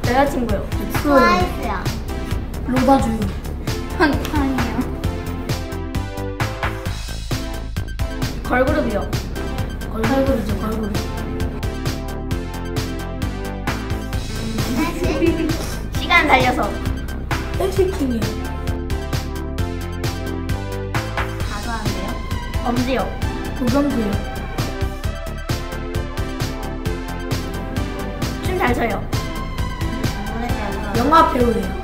여자친구요. 트와이스야. 로다주요. 아니에요. 걸그룹이요. 걸그룹이죠, 걸그룹. 시간 달려서. 엑스킹이에요. 다 좋아하는데요? 엄지요. 도겸주요. 춤 잘 춰요. 노래 잘 불러. 영화 배우예요.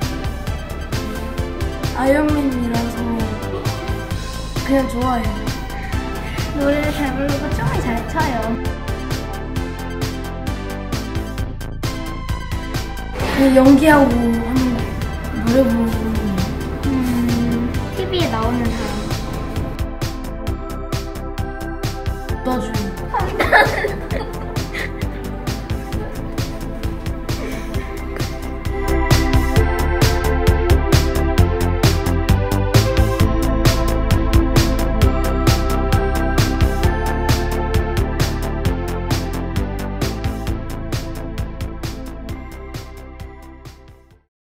아이언맨이라서 그냥 좋아해요. 노래를 잘 부르고 춤을 잘 춰요. 그냥 연기하고 하는 노래 부르고. TV에 나오는 사람. 로다주요.